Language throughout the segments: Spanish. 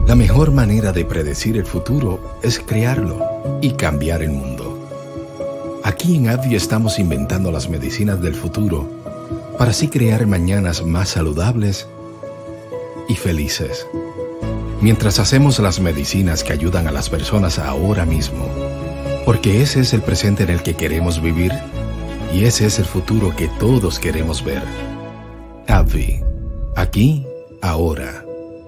La mejor manera de predecir el futuro es crearlo y cambiar el mundo. Aquí en AbbVie estamos inventando las medicinas del futuro para así crear mañanas más saludables y felices. Mientras hacemos las medicinas que ayudan a las personas ahora mismo, porque ese es el presente en el que queremos vivir y ese es el futuro que todos queremos ver. AbbVie, aquí, ahora.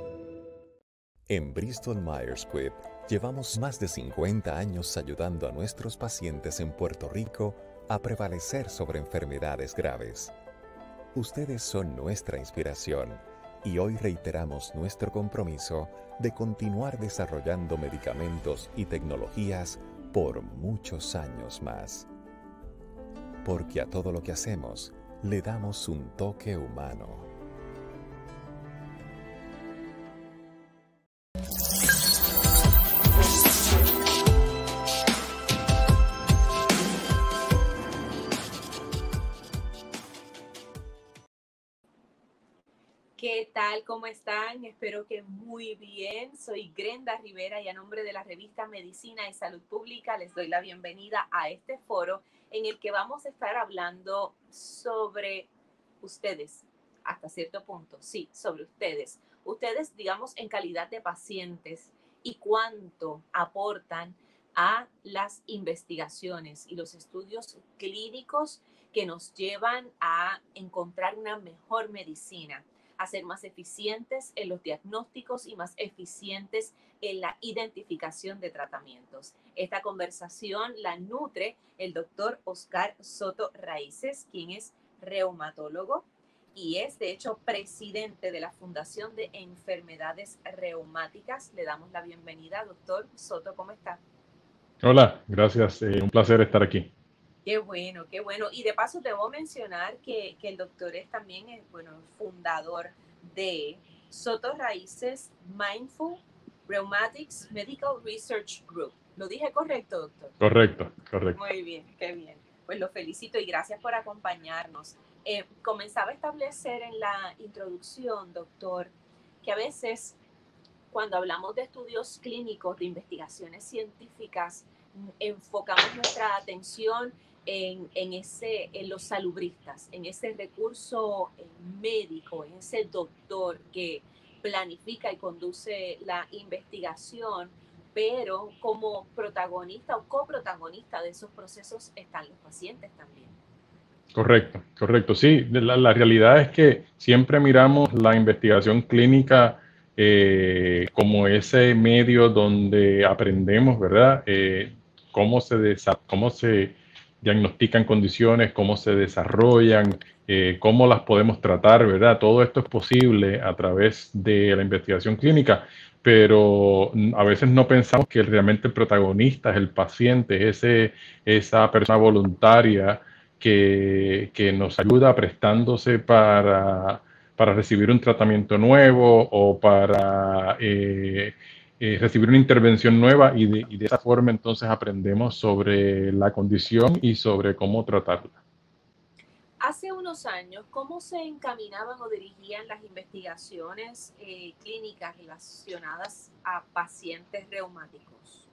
En Bristol Myers Squibb llevamos más de 50 años ayudando a nuestros pacientes en Puerto Rico a prevalecer sobre enfermedades graves. Ustedes son nuestra inspiración y hoy reiteramos nuestro compromiso de continuar desarrollando medicamentos y tecnologías por muchos años más. Porque a todo lo que hacemos le damos un toque humano. ¿Qué tal? ¿Cómo están? Espero que muy bien. Soy Grenda Rivera y a nombre de la revista Medicina y Salud Pública les doy la bienvenida a este foro en el que vamos a estar hablando sobre ustedes, hasta cierto punto, sí, sobre ustedes. Ustedes, digamos, en calidad de pacientes y cuánto aportan a las investigaciones y los estudios clínicos que nos llevan a encontrar una mejor medicina, a ser más eficientes en los diagnósticos y más eficientes en la identificación de tratamientos. Esta conversación la nutre el doctor Oscar Soto Raíces, quien es reumatólogo y es, de hecho, presidente de la Fundación de Enfermedades Reumáticas. Le damos la bienvenida, doctor Soto. ¿Cómo está? Hola, gracias. Un placer estar aquí. Qué bueno, qué bueno. Y de paso debo mencionar que el doctor es también fundador de Soto Raíces Mindful Rheumatics Medical Research Group. ¿Lo dije correcto, doctor? Correcto, correcto. Muy bien, qué bien. Pues lo felicito y gracias por acompañarnos. Comenzaba a establecer en la introducción, doctor, que a veces cuando hablamos de estudios clínicos, de investigaciones científicas, enfocamos nuestra atención en los salubristas, en ese recurso médico, en ese doctor que planifica y conduce la investigación, pero como protagonista o coprotagonista de esos procesos están los pacientes también. Correcto, correcto. Sí, la realidad es que siempre miramos la investigación clínica como ese medio donde aprendemos, ¿verdad? Cómo se diagnostican condiciones, cómo se desarrollan, cómo las podemos tratar, ¿verdad? Todo esto es posible a través de la investigación clínica, pero a veces no pensamos que realmente el protagonista es el paciente, esa persona voluntaria que nos ayuda prestándose para recibir un tratamiento nuevo o para recibir una intervención nueva y de esa forma entonces aprendemos sobre la condición y sobre cómo tratarla. Hace unos años, ¿cómo se encaminaban o dirigían las investigaciones clínicas relacionadas a pacientes reumáticos?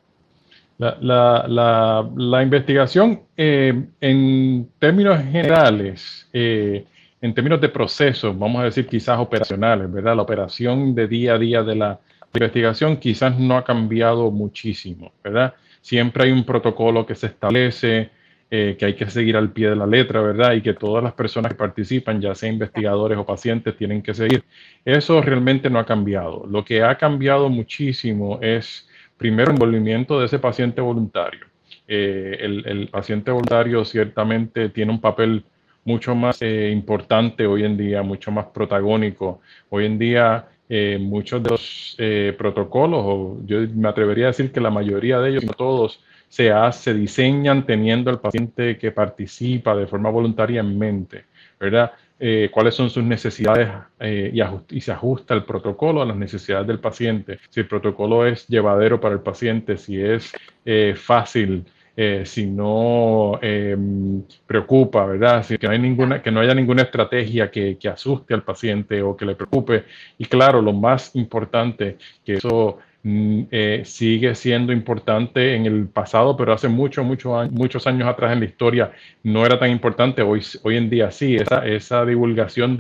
La investigación en términos generales, en términos de procesos, vamos a decir quizás operacionales, ¿verdad? La operación de día a día de la investigación quizás no ha cambiado muchísimo, ¿verdad? Siempre hay un protocolo que se establece, que hay que seguir al pie de la letra, ¿verdad? Y que todas las personas que participan, ya sea investigadores o pacientes, tienen que seguir. Eso realmente no ha cambiado. Lo que ha cambiado muchísimo es, primero, el envolvimiento de ese paciente voluntario. El paciente voluntario ciertamente tiene un papel mucho más importante hoy en día, mucho más protagónico. Hoy en día muchos de los protocolos, o yo me atrevería a decir que la mayoría de ellos, no todos, se diseñan teniendo al paciente que participa de forma voluntaria en mente, ¿verdad? Cuáles son sus necesidades y se ajusta el protocolo a las necesidades del paciente. Si el protocolo es llevadero para el paciente, si es fácil si no preocupa, ¿verdad? Si que no hay que no haya ninguna estrategia que asuste al paciente o que le preocupe. Y claro, lo más importante, que eso sigue siendo importante en el pasado, pero hace muchos años atrás en la historia no era tan importante. Hoy en día sí, esa divulgación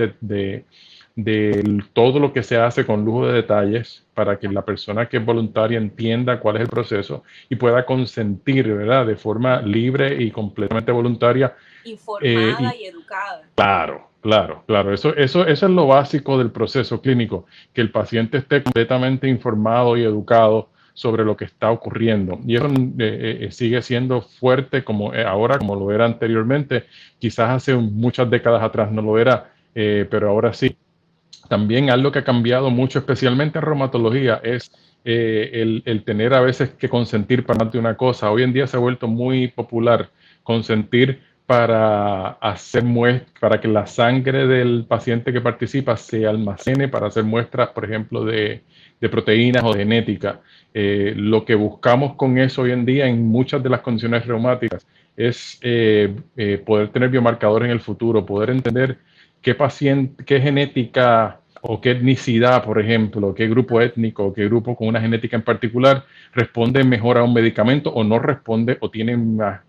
de todo lo que se hace con lujo de detalles para que la persona que es voluntaria entienda cuál es el proceso y pueda consentir, ¿verdad? De forma libre y completamente voluntaria. Informada y educada. Claro, claro, claro. Eso es lo básico del proceso clínico, que el paciente esté completamente informado y educado sobre lo que está ocurriendo. Y eso sigue siendo fuerte como ahora, como lo era anteriormente. Quizás hace muchas décadas atrás no lo era, pero ahora sí. También algo que ha cambiado mucho, especialmente en reumatología, es el tener a veces que consentir para más de una cosa. Hoy en día se ha vuelto muy popular consentir para hacer muestras, para que la sangre del paciente que participa se almacene para hacer muestras, por ejemplo, de proteínas o de genética. Lo que buscamos con eso hoy en día en muchas de las condiciones reumáticas es poder tener biomarcadores en el futuro, poder entender qué paciente, qué genética o qué etnicidad, por ejemplo, qué grupo étnico, qué grupo con una genética en particular responde mejor a un medicamento o no responde o tiene una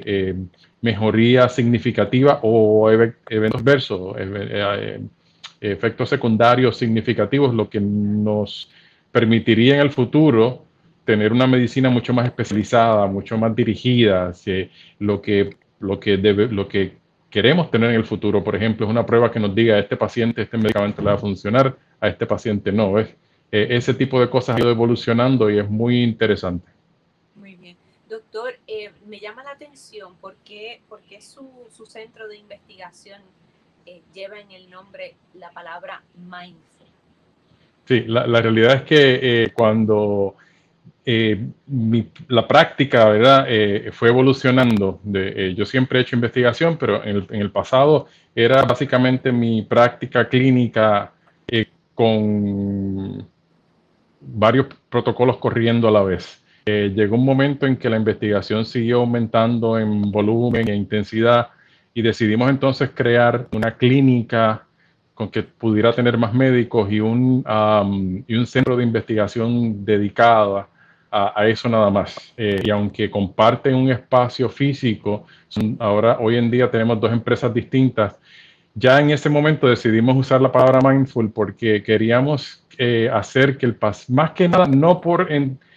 mejoría significativa o eventos adversos, efectos secundarios significativos, lo que nos permitiría en el futuro tener una medicina mucho más especializada, mucho más dirigida hacia lo que queremos tener en el futuro. Por ejemplo, es una prueba que nos diga a este paciente este medicamento le va a funcionar, a este paciente no. ¿Ves? Ese tipo de cosas ha ido evolucionando y es muy interesante. Muy bien. Doctor, me llama la atención porque su centro de investigación lleva en el nombre la palabra mindful. Sí, la realidad es que cuando la práctica, ¿verdad? Fue evolucionando. Yo siempre he hecho investigación, pero en el pasado era básicamente mi práctica clínica con varios protocolos corriendo a la vez. Llegó un momento en que la investigación siguió aumentando en volumen e intensidad y decidimos entonces crear una clínica con que pudiera tener más médicos y un centro de investigación dedicado a eso nada más. Y aunque comparten un espacio físico, hoy en día tenemos dos empresas distintas. Ya en ese momento decidimos usar la palabra mindful porque queríamos hacer que más que nada, no por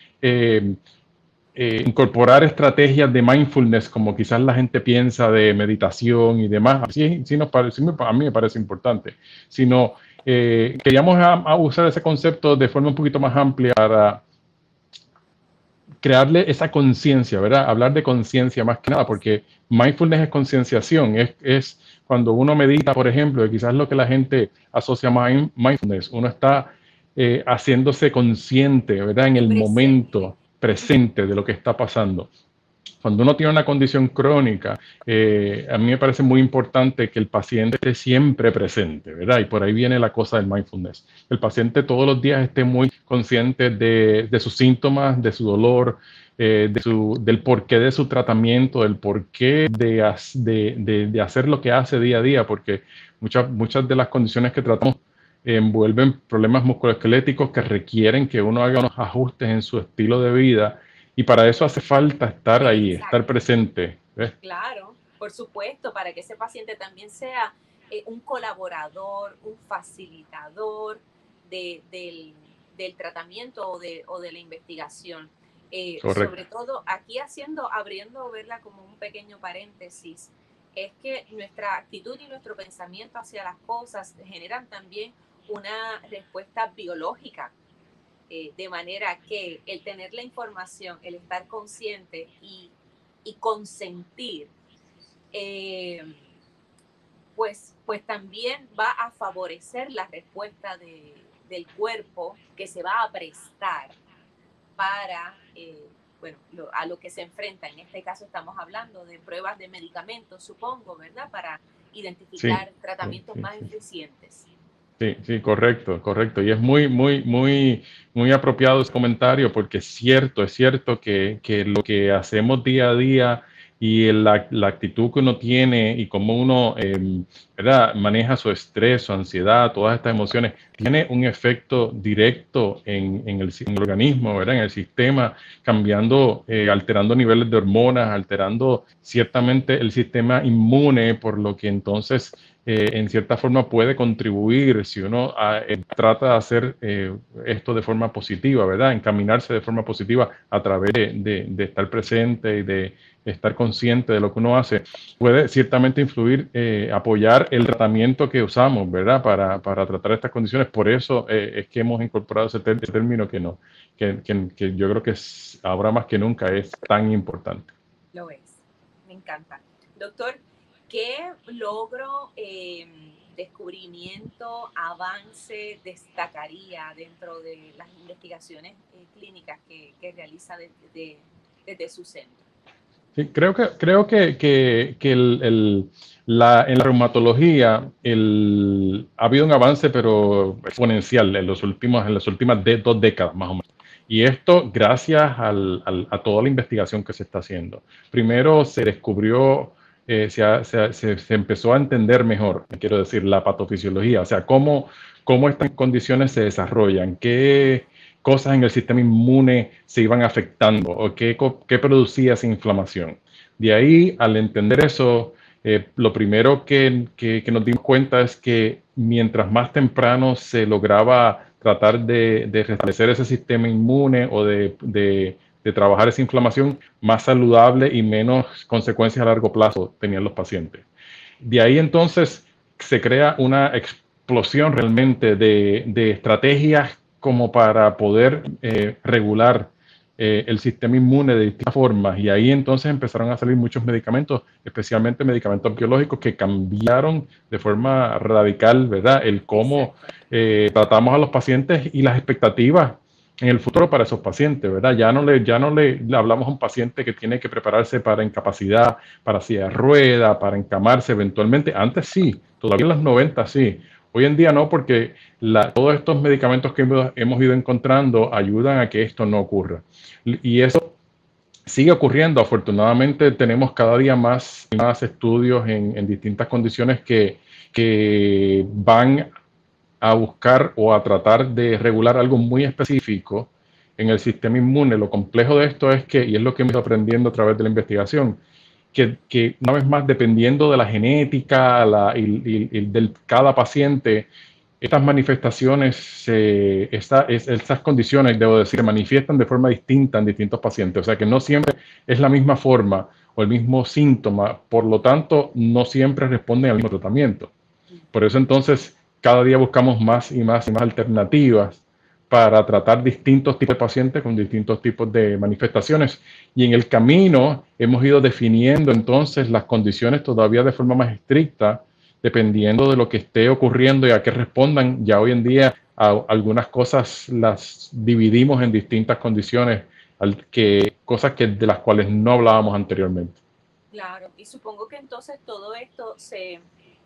incorporar estrategias de mindfulness como quizás la gente piensa de meditación y demás, a mí me parece importante, sino queríamos usar ese concepto de forma un poquito más amplia para crearle esa conciencia, ¿verdad? Hablar de conciencia más que nada, porque mindfulness es concienciación, es cuando uno medita, por ejemplo, y quizás lo que la gente asocia a mindfulness, uno está haciéndose consciente, ¿verdad? En el momento presente de lo que está pasando. Cuando uno tiene una condición crónica, a mí me parece muy importante que el paciente esté siempre presente, ¿verdad? Y por ahí viene la cosa del mindfulness. El paciente todos los días esté muy consciente de sus síntomas, de su dolor, del porqué de su tratamiento, del porqué de hacer lo que hace día a día, porque muchas de las condiciones que tratamos envuelven problemas musculoesqueléticos que requieren que uno haga unos ajustes en su estilo de vida. Y para eso hace falta estar ahí, estar presente. ¿Ves? Claro, por supuesto, para que ese paciente también sea un colaborador, un facilitador del tratamiento o de la investigación. Sobre todo aquí abriendo, verla como un pequeño paréntesis, es que nuestra actitud y nuestro pensamiento hacia las cosas generan también una respuesta biológica. De manera que el tener la información, el estar consciente y consentir, pues también va a favorecer la respuesta del cuerpo que se va a prestar para, a lo que se enfrenta. En este caso estamos hablando de pruebas de medicamentos, supongo, ¿verdad? Para identificar tratamientos más eficientes. Sí, sí, correcto, correcto. Y es muy apropiado ese comentario porque es cierto que lo que hacemos día a día y la actitud que uno tiene y cómo uno ¿verdad? Maneja su estrés, su ansiedad, todas estas emociones, tiene un efecto directo en el organismo, ¿verdad? En el sistema, cambiando, alterando niveles de hormonas, alterando ciertamente el sistema inmune, por lo que entonces en cierta forma puede contribuir si uno trata de hacer esto de forma positiva, ¿verdad? Encaminarse de forma positiva a través de estar presente y de estar consciente de lo que uno hace, puede ciertamente influir, apoyar el tratamiento que usamos, ¿verdad? Para tratar estas condiciones. Por eso es que hemos incorporado ese término que, no, que yo creo que ahora más que nunca es tan importante. Lo es, me encanta. Doctor, ¿qué logro, descubrimiento, avance destacaría dentro de las investigaciones clínicas que realiza desde su centro? Sí, creo que en la reumatología ha habido un avance, pero exponencial en las últimas 2 décadas, más o menos. Y esto gracias a toda la investigación que se está haciendo. Primero se descubrió, se empezó a entender mejor, quiero decir, la patofisiología, o sea, cómo estas condiciones se desarrollan, qué cosas en el sistema inmune se iban afectando o qué producía esa inflamación. De ahí, al entender eso, lo primero que nos dimos cuenta es que mientras más temprano se lograba tratar de restablecer ese sistema inmune o de trabajar esa inflamación, más saludable y menos consecuencias a largo plazo tenían los pacientes. De ahí entonces se crea una explosión realmente de estrategias como para poder regular el sistema inmune de distintas formas. Y ahí entonces empezaron a salir muchos medicamentos, especialmente medicamentos biológicos que cambiaron de forma radical, ¿verdad? El cómo tratamos a los pacientes y las expectativas en el futuro para esos pacientes, ¿verdad? Ya no le hablamos a un paciente que tiene que prepararse para incapacidad, para silla de rueda, para encamarse eventualmente. Antes sí, todavía en los 90 sí. Hoy en día no, porque todos estos medicamentos que hemos ido encontrando ayudan a que esto no ocurra. Y eso sigue ocurriendo. Afortunadamente tenemos cada día más estudios en distintas condiciones que van a buscar o a tratar de regular algo muy específico en el sistema inmune. Lo complejo de esto es que, y es lo que hemos ido aprendiendo a través de la investigación, que una vez más, dependiendo de la genética y de cada paciente, estas manifestaciones, estas condiciones, debo decir, se manifiestan de forma distinta en distintos pacientes. O sea que no siempre es la misma forma o el mismo síntoma, por lo tanto, no siempre responden al mismo tratamiento. Por eso entonces, cada día buscamos más y más alternativas para tratar distintos tipos de pacientes con distintos tipos de manifestaciones. Y en el camino hemos ido definiendo entonces las condiciones todavía de forma más estricta, dependiendo de lo que esté ocurriendo y a qué respondan. Ya hoy en día algunas cosas las dividimos en distintas condiciones, cosas de las cuales no hablábamos anteriormente. Claro, y supongo que entonces todo esto se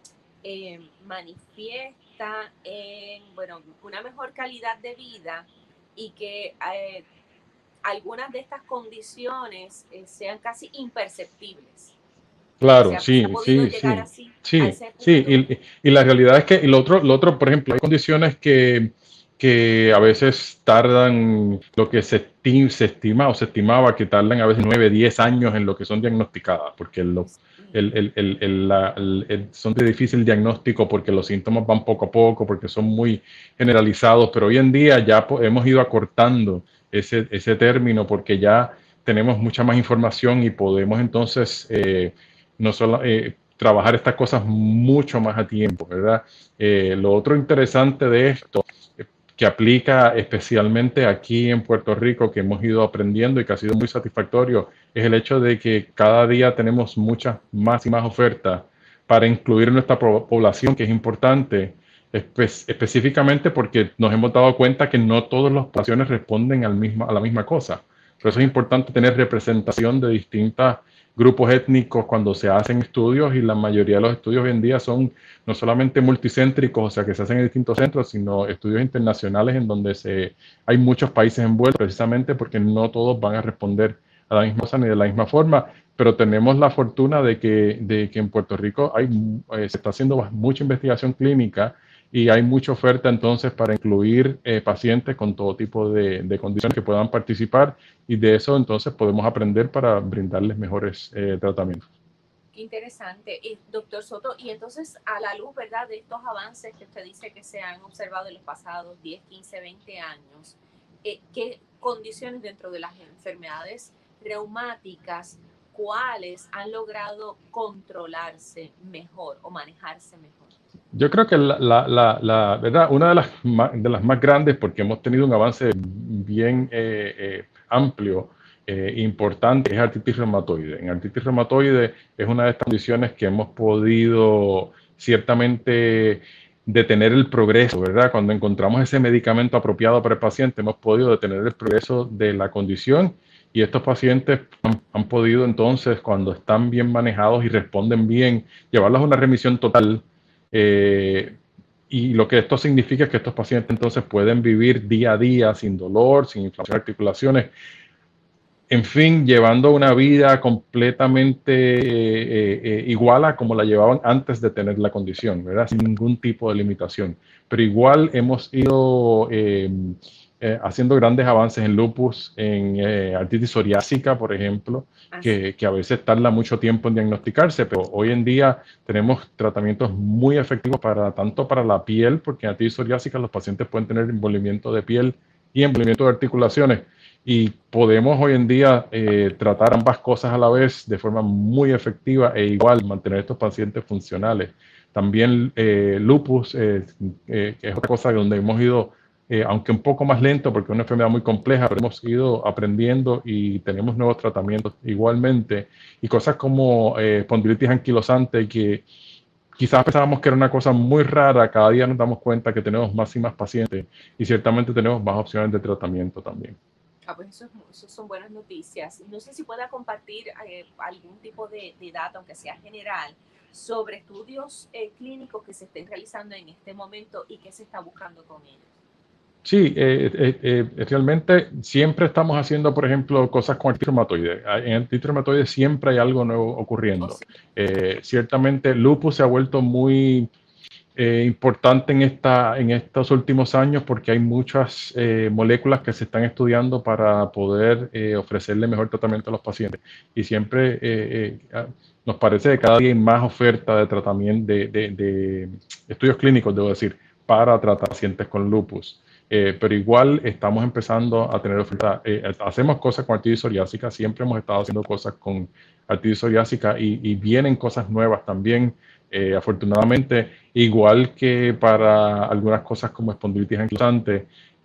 manifiesta en, bueno, una mejor calidad de vida y que algunas de estas condiciones sean casi imperceptibles. Claro, o sea, sí, y la realidad es que y lo otro, por ejemplo, hay condiciones que a veces tardan, lo que se estima o se estimaba que tardan a veces 9, 10 años en lo que son diagnosticadas, porque son de difícil diagnóstico porque los síntomas van poco a poco, porque son muy generalizados, pero hoy en día ya hemos ido acortando ese término porque ya tenemos mucha más información y podemos entonces no solo trabajar estas cosas mucho más a tiempo, ¿verdad? Lo otro interesante de esto, que aplica especialmente aquí en Puerto Rico, que hemos ido aprendiendo y que ha sido muy satisfactorio, es el hecho de que cada día tenemos muchas más y más ofertas para incluir nuestra población, que es importante, específicamente porque nos hemos dado cuenta que no todas las poblaciones responden a la misma cosa. Por eso es importante tener representación de distintas grupos étnicos cuando se hacen estudios, y la mayoría de los estudios hoy en día son no solamente multicéntricos, o sea, que se hacen en distintos centros, sino estudios internacionales en donde hay muchos países envueltos, precisamente porque no todos van a responder a la misma cosa ni de la misma forma, pero tenemos la fortuna de que en Puerto Rico se está haciendo mucha investigación clínica y hay mucha oferta entonces para incluir pacientes con todo tipo de condiciones que puedan participar, y de eso entonces podemos aprender para brindarles mejores tratamientos. Qué interesante, doctor Soto. Y entonces, a la luz, ¿verdad?, de estos avances que usted dice que se han observado en los pasados 10, 15, 20 años, ¿qué condiciones dentro de las enfermedades reumáticas, cuáles han logrado controlarse mejor o manejarse mejor? Yo creo que ¿verdad? Una de las más grandes, porque hemos tenido un avance bien amplio, importante, es artritis reumatoide. En artritis reumatoide es una de estas condiciones que hemos podido ciertamente detener el progreso, ¿verdad? Cuando encontramos ese medicamento apropiado para el paciente, hemos podido detener el progreso de la condición, y estos pacientes han podido entonces, cuando están bien manejados y responden bien, llevarlos a una remisión total. Y lo que esto significa es que estos pacientes entonces pueden vivir día a día sin dolor, sin inflamación de articulaciones, en fin, llevando una vida completamente igual a como la llevaban antes de tener la condición, ¿verdad? Sin ningún tipo de limitación. Pero igual hemos ido haciendo grandes avances en lupus, en artritis psoriásica, por ejemplo, que a veces tarda mucho tiempo en diagnosticarse, pero hoy en día tenemos tratamientos muy efectivos tanto para la piel, porque en artritis psoriásica los pacientes pueden tener envolvimiento de piel y envolvimiento de articulaciones, y podemos hoy en día tratar ambas cosas a la vez de forma muy efectiva e igual mantener estos pacientes funcionales. También lupus, que es otra cosa donde hemos ido, aunque un poco más lento porque es una enfermedad muy compleja, pero hemos ido aprendiendo y tenemos nuevos tratamientos igualmente. Y cosas como espondilitis anquilosante, que quizás pensábamos que era una cosa muy rara, cada día nos damos cuenta que tenemos más y más pacientes, y ciertamente tenemos más opciones de tratamiento también. Pues eso son buenas noticias. No sé si pueda compartir algún tipo de data, aunque sea general, sobre estudios clínicos que se estén realizando en este momento y qué se está buscando con ellos. Sí, realmente siempre estamos haciendo, por ejemplo, cosas con artritis reumatoide. En artritis reumatoide siempre hay algo nuevo ocurriendo. Oh, sí. Ciertamente lupus se ha vuelto muy importante en estos últimos años, porque hay muchas moléculas que se están estudiando para poder ofrecerle mejor tratamiento a los pacientes, y siempre nos parece que cada día hay más oferta de tratamiento, de estudios clínicos, debo decir, para tratar pacientes con lupus. Pero igual estamos empezando a tener oferta. Hacemos cosas con artritis psoriásica, siempre hemos estado haciendo cosas con artritis psoriásica, y vienen cosas nuevas también. Afortunadamente, igual que para algunas cosas como espondilitis anquilosante,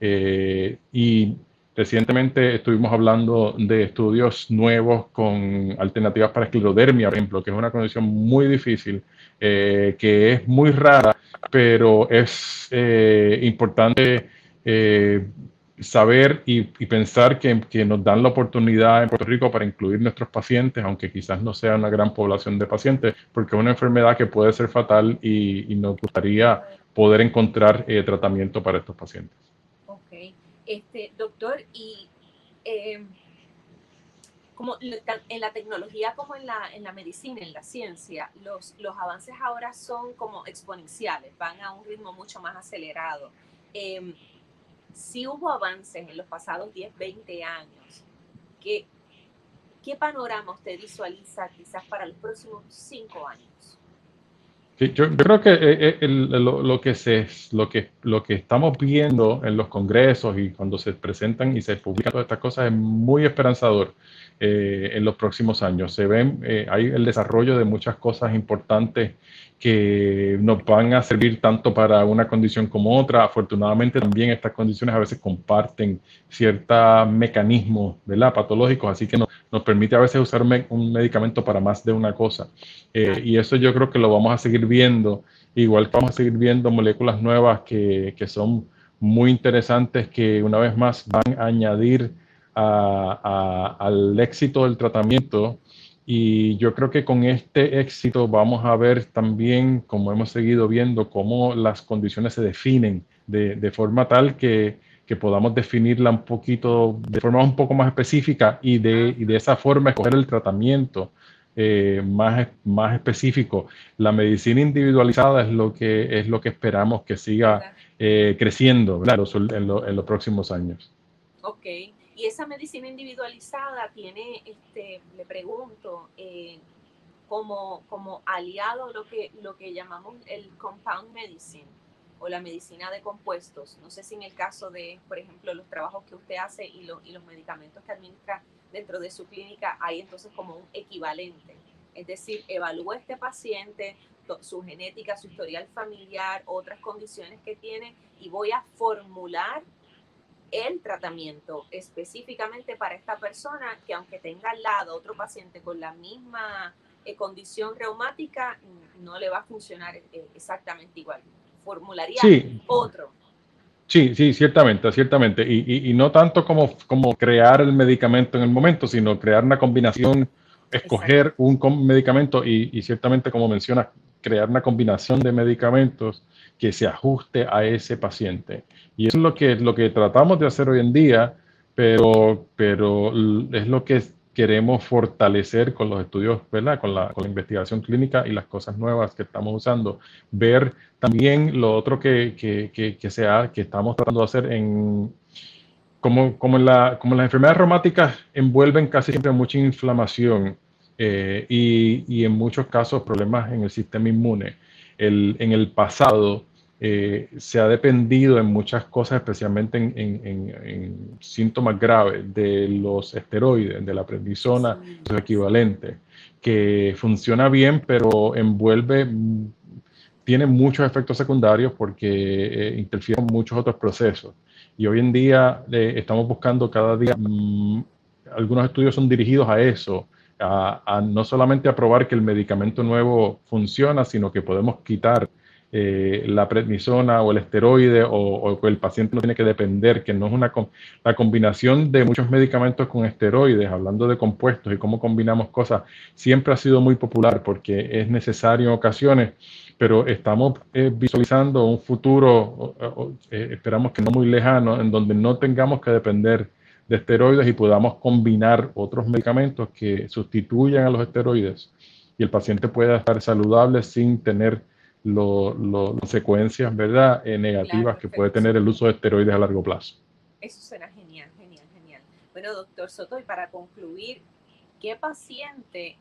y recientemente estuvimos hablando de estudios nuevos con alternativas para esclerodermia, por ejemplo, que es una condición muy difícil, que es muy rara, pero es importante saber y pensar que nos dan la oportunidad en Puerto Rico para incluir nuestros pacientes, aunque quizás no sea una gran población de pacientes, porque es una enfermedad que puede ser fatal, y nos gustaría poder encontrar tratamiento para estos pacientes. Ok. Doctor, y como en la tecnología, como en la medicina, en la ciencia, los avances ahora son como exponenciales, van a un ritmo mucho más acelerado. Si hubo avances en los pasados 10, 20 años, ¿qué panorama usted visualiza quizás para los próximos 5 años? Sí, yo creo que lo que estamos viendo en los congresos y cuando se presentan y se publican todas estas cosas es muy esperanzador en los próximos años. Se ven, hay el desarrollo de muchas cosas importantes que nos van a servir tanto para una condición como otra. Afortunadamente también estas condiciones a veces comparten ciertos mecanismos, ¿verdad?, patológicos, así que nos permite a veces usar un medicamento para más de una cosa. Y eso yo creo que lo vamos a seguir viendo, igual que vamos a seguir viendo moléculas nuevas que son muy interesantes, que una vez más van a añadir al éxito del tratamiento Y yo creo que con este éxito vamos a ver también, como hemos seguido viendo, cómo las condiciones se definen de forma tal que podamos definirla un poquito, de forma un poco más específica y de esa forma escoger el tratamiento más específico. La medicina individualizada es lo que esperamos que siga ¿Verdad? creciendo, ¿verdad? En los próximos años. Ok. Y esa medicina individualizada tiene, le pregunto, como aliado lo que llamamos el compound medicine o la medicina de compuestos. No sé si en el caso de, por ejemplo, los trabajos que usted hace y los medicamentos que administra dentro de su clínica, hay entonces como un equivalente. Es decir, evalúa a este paciente, su genética, su historial familiar, otras condiciones que tiene y voy a formular el tratamiento específicamente para esta persona que aunque tenga al lado otro paciente con la misma condición reumática, no le va a funcionar exactamente igual. Formularía Sí, otro. sí, sí, ciertamente, ciertamente. Y no tanto como crear el medicamento en el momento, sino crear una combinación, Exacto. escoger un medicamento y ciertamente, como menciona, crear una combinación de medicamentos que se ajuste a ese paciente. Y eso es lo que tratamos de hacer hoy en día, pero es lo que queremos fortalecer con los estudios, ¿verdad? Con la investigación clínica y las cosas nuevas que estamos usando. Ver también lo otro que estamos tratando de hacer como las enfermedades reumáticas envuelven casi siempre mucha inflamación y en muchos casos problemas en el sistema inmune. En el pasado se ha dependido en muchas cosas, especialmente en síntomas graves, de los esteroides, de la prednisona, Sí, su equivalente, que funciona bien, pero tiene muchos efectos secundarios porque interfieren en muchos otros procesos. Y hoy en día estamos buscando cada día, algunos estudios son dirigidos a eso, a no solamente a probar que el medicamento nuevo funciona, sino que podemos quitar la prednisona o el esteroide o que el paciente no tiene que depender, que no es la combinación de muchos medicamentos con esteroides, hablando de compuestos y cómo combinamos cosas, siempre ha sido muy popular porque es necesario en ocasiones, pero estamos visualizando un futuro, esperamos que no muy lejano, en donde no tengamos que depender de esteroides y podamos combinar otros medicamentos que sustituyan a los esteroides y el paciente pueda estar saludable sin tener las consecuencias, ¿verdad? claro, Negativas que puede efectos tener el uso de secundarios. esteroides a largo plazo. Eso será genial, genial, genial. Bueno, doctor Soto, y para concluir, ¿qué paciente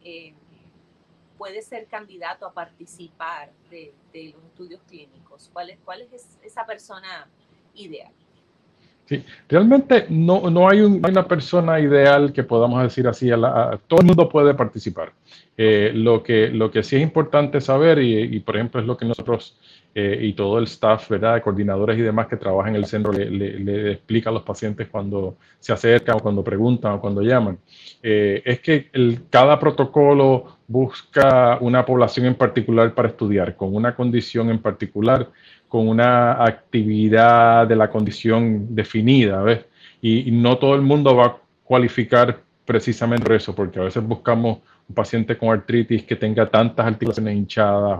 puede ser candidato a participar de los estudios clínicos? ¿Cuál es esa persona ideal? Sí, realmente no hay una persona ideal que podamos decir así, todo el mundo puede participar. Ok, Lo que sí es importante saber, y por ejemplo es lo que nosotros y todo el staff, ¿verdad?, de coordinadores y demás que trabajan en el centro le explica a los pacientes cuando se acercan o cuando preguntan o cuando llaman, es que cada protocolo busca una población en particular para estudiar, con una condición en particular, con una actividad de la condición definida, ¿ves? Y no todo el mundo va a cualificar precisamente por eso, porque a veces buscamos un paciente con artritis que tenga tantas articulaciones hinchadas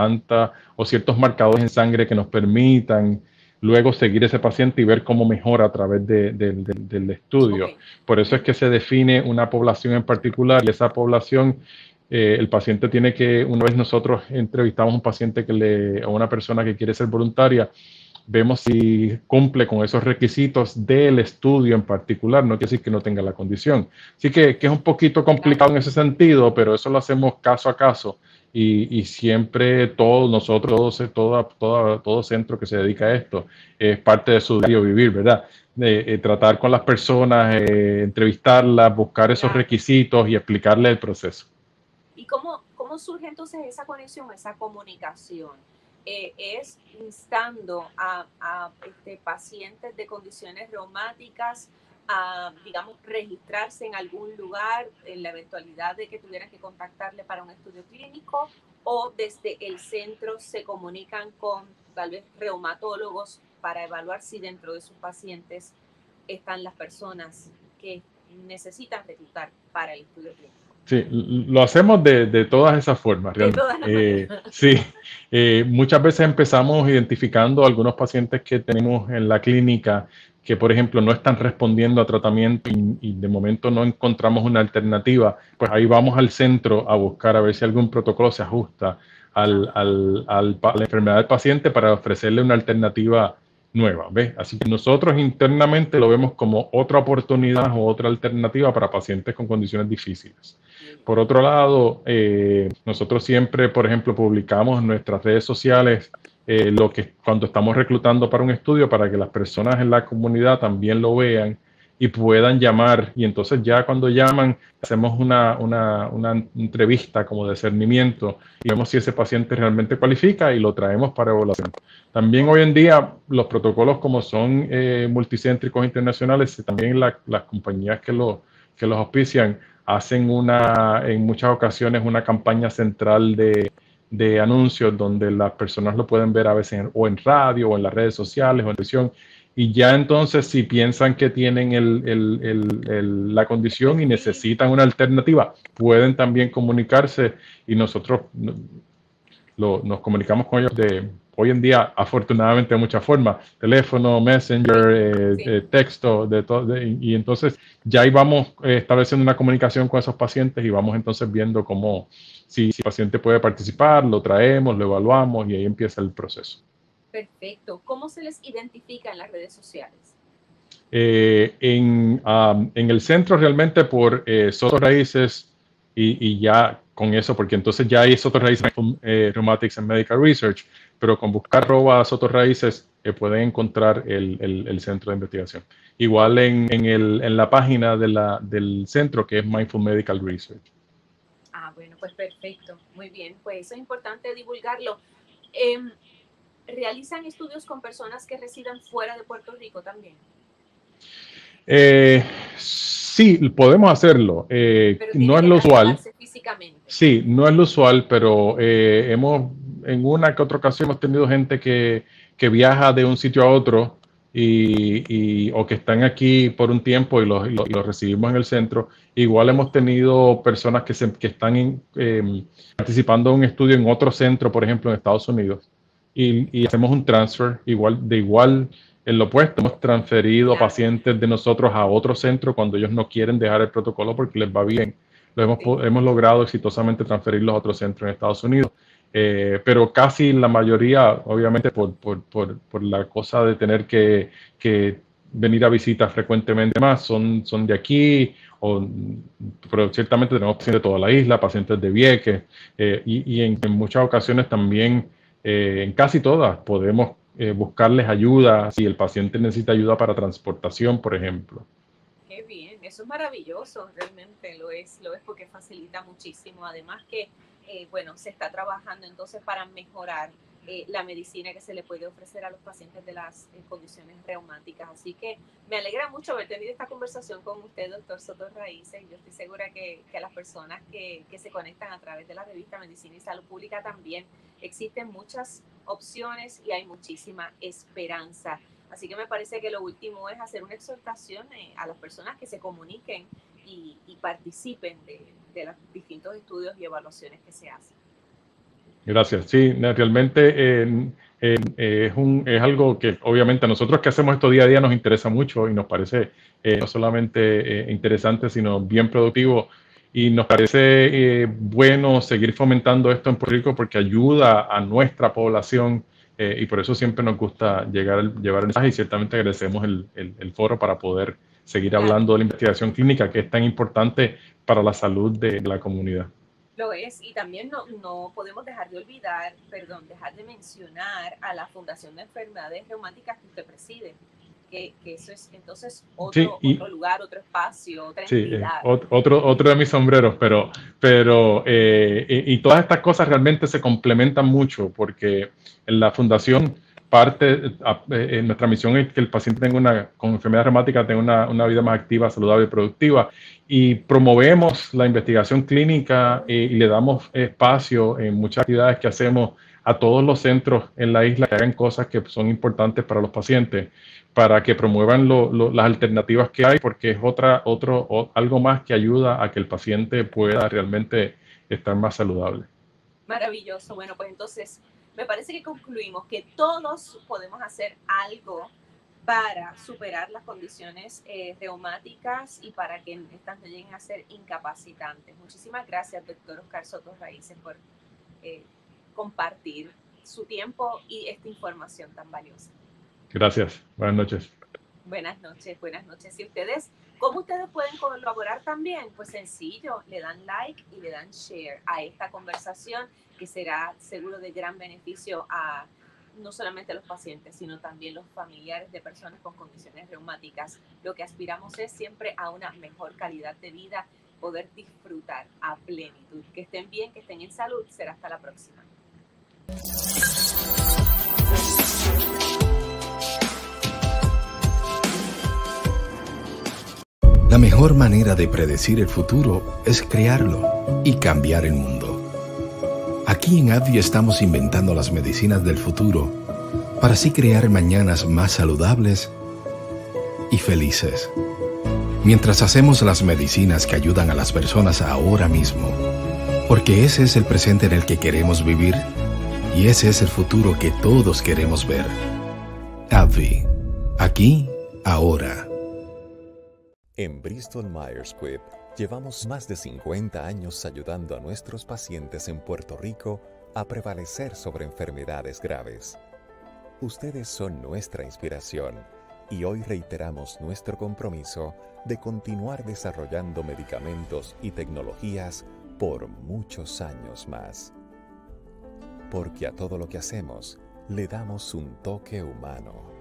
o ciertos marcadores en sangre que nos permitan luego seguir ese paciente y ver cómo mejora a través del ok. estudio. Por eso es que se define una población en particular y esa población el paciente tiene que, una vez nosotros entrevistamos a un paciente o una persona que quiere ser voluntaria, vemos si cumple con esos requisitos del estudio en particular, no quiere decir que no tenga la condición. Así que es un poquito complicado en ese sentido, pero eso lo hacemos caso a caso y siempre todos nosotros, todo centro que se dedica a esto, es parte de su diario vivir, ¿verdad? Tratar con las personas, entrevistarlas, buscar esos Claro. requisitos y explicarle el proceso. ¿Y cómo surge entonces esa conexión, esa comunicación? Es instando a pacientes de condiciones reumáticas a, digamos, registrarse en algún lugar en la eventualidad de que tuvieran que contactarle para un estudio clínico, o desde el centro se comunican con tal vez reumatólogos para evaluar si dentro de sus pacientes están las personas que necesitan reclutar para el estudio clínico. Sí, lo hacemos de todas esas formas, De realmente. todas las maneras. Sí, muchas veces empezamos identificando algunos pacientes que tenemos en la clínica que, por ejemplo, no están respondiendo a tratamiento y de momento no encontramos una alternativa. Pues ahí vamos al centro a buscar a ver si algún protocolo se ajusta a la enfermedad del paciente para ofrecerle una alternativa nueva, ¿ves? Así que nosotros internamente lo vemos como otra oportunidad o otra alternativa para pacientes con condiciones difíciles. Por otro lado, nosotros siempre, por ejemplo, publicamos en nuestras redes sociales lo que cuando estamos reclutando para un estudio para que las personas en la comunidad también lo vean y puedan llamar. Y entonces ya cuando llaman, hacemos una entrevista como de discernimiento y vemos si ese paciente realmente cualifica y lo traemos para evaluación. También hoy en día los protocolos como son multicéntricos internacionales, también las compañías que los auspician, hacen en muchas ocasiones una campaña central de anuncios donde las personas lo pueden ver a veces o en radio o en las redes sociales o en televisión. Y ya entonces si piensan que tienen la condición y necesitan una alternativa, pueden también comunicarse y nosotros nos comunicamos con ellos hoy en día, afortunadamente, de muchas formas, teléfono, messenger, texto, y entonces ya ahí vamos estableciendo una comunicación con esos pacientes y vamos entonces viendo cómo, si el paciente puede participar, lo traemos, lo evaluamos y ahí empieza el proceso. Perfecto. ¿Cómo se les identifica en las redes sociales? En el centro realmente por Soto Raíces y ya con eso, porque entonces ya hay Soto Raíces Rheumatics and Medical Research, pero con buscar @Soto Raíces pueden encontrar el centro de investigación. Igual en la página del centro que es Mindful Medical Research. Ah, bueno, pues perfecto. Muy bien, pues eso es importante divulgarlo. ¿Realizan estudios con personas que residan fuera de Puerto Rico también? Sí, podemos hacerlo. No es lo usual. Físicamente. Sí, no es lo usual, pero en una que otra ocasión hemos tenido gente que viaja de un sitio a otro o que están aquí por un tiempo y los recibimos en el centro. Igual hemos tenido personas que están participando en un estudio en otro centro, por ejemplo, en Estados Unidos, y hacemos un transfer igual. En lo opuesto, hemos transferido pacientes de nosotros a otro centro cuando ellos no quieren dejar el protocolo porque les va bien. Hemos logrado exitosamente transferirlos a otro centro en Estados Unidos. Pero casi la mayoría, obviamente por la cosa de tener que venir a visitas frecuentemente más, son de aquí, pero ciertamente tenemos pacientes de toda la isla, pacientes de Vieques, y en muchas ocasiones también, en casi todas, podemos buscarles ayuda si el paciente necesita ayuda para transportación, por ejemplo. Qué bien, eso es maravilloso, realmente lo es porque facilita muchísimo. Además que, bueno, se está trabajando entonces para mejorar la medicina que se le puede ofrecer a los pacientes de las condiciones reumáticas. Así que me alegra mucho haber tenido esta conversación con usted, doctor Soto Raíces. Yo estoy segura que las personas que se conectan a través de la revista Medicina y Salud Pública también, existen muchas opciones y hay muchísima esperanza. Así que me parece que lo último es hacer una exhortación a las personas que se comuniquen y participen de los distintos estudios y evaluaciones que se hacen. Gracias. Sí, realmente es algo que obviamente a nosotros que hacemos esto día a día nos interesa mucho y nos parece no solamente interesante, sino bien productivo. Y nos parece bueno seguir fomentando esto en Puerto Rico porque ayuda a nuestra población y por eso siempre nos gusta llevar el mensaje y ciertamente agradecemos el foro para poder seguir hablando de la investigación clínica que es tan importante para la salud de la comunidad. Lo es, y también no podemos dejar de mencionar a la Fundación de Enfermedades Reumáticas que usted preside, que eso es entonces otro lugar, otro espacio, otra entidad. Otro de mis sombreros, pero y todas estas cosas realmente se complementan mucho porque en la fundación nuestra misión es que el paciente con enfermedad reumática tenga una vida más activa, saludable y productiva. Y promovemos la investigación clínica y le damos espacio en muchas actividades que hacemos a todos los centros en la isla que hagan cosas que son importantes para los pacientes, para que promuevan las alternativas que hay, porque es algo más que ayuda a que el paciente pueda realmente estar más saludable. Maravilloso. Bueno, pues entonces me parece que concluimos que todos podemos hacer algo para superar las condiciones reumáticas y para que estas no lleguen a ser incapacitantes. Muchísimas gracias, doctor Oscar Soto Raíces, por compartir su tiempo y esta información tan valiosa. Gracias. Buenas noches. Buenas noches, buenas noches. ¿Cómo ustedes pueden colaborar también? Pues sencillo, le dan like y le dan share a esta conversación que será seguro de gran beneficio a no solamente a los pacientes, sino también los familiares de personas con condiciones reumáticas. Lo que aspiramos es siempre a una mejor calidad de vida, poder disfrutar a plenitud. Que estén bien, que estén en salud. Será hasta la próxima. La mejor manera de predecir el futuro es crearlo y cambiar el mundo. Aquí en AbbVie estamos inventando las medicinas del futuro para así crear mañanas más saludables y felices. Mientras hacemos las medicinas que ayudan a las personas ahora mismo, porque ese es el presente en el que queremos vivir y ese es el futuro que todos queremos ver. AbbVie, aquí, ahora. En Bristol Myers Squibb llevamos más de 50 años ayudando a nuestros pacientes en Puerto Rico a prevalecer sobre enfermedades graves. Ustedes son nuestra inspiración y hoy reiteramos nuestro compromiso de continuar desarrollando medicamentos y tecnologías por muchos años más. Porque a todo lo que hacemos le damos un toque humano.